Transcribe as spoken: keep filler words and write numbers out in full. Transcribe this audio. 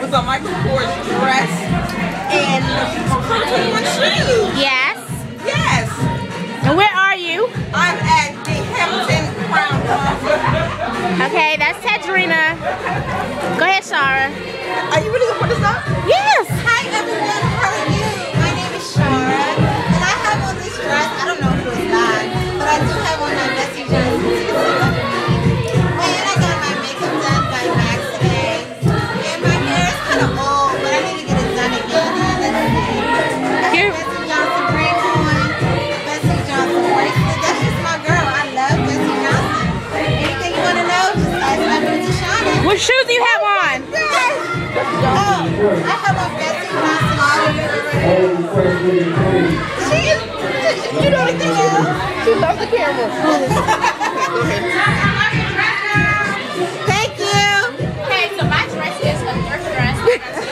was a Michael Kors dress and twenty-one shoes. Yes. Yes. And where are you? I'm at the Hampton Crown Plaza. Okay, that's Tadrina. Go ahead, Shara. Are you ready to put this up? Yes. Hi everyone, how are you? My name is Shara, and I have on this dress. I don't know if it was live, but I do have on my Bessie Johnson. And I got my makeup done by Max today. And my hair is kind of old, but I need to get it done again. And let's see. I have Bessie Johnson brand on, Bessie Johnson bracelet. That's just my girl. I love Bessie Johnson. Anything you want to know, just ask my beauty Shauna. What shoes do you have on? Oh, I have on Bessie Johnson shoes. She is, you know anything else? She loves the camera. Thank you. Okay, so my dress is a thrift dress.